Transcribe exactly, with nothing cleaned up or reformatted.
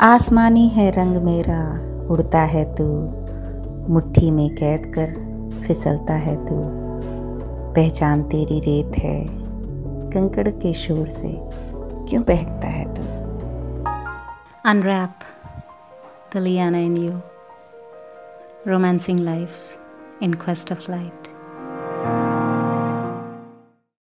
आसमानी है रंग मेरा, उड़ता है तू, मुट्ठी में कैद कर फिसलता है तू। पहचान तेरी रेत है, कंकड़ के शोर से क्यों बहकता है तू। Unwrap the Liana in you, romancing life in quest of light.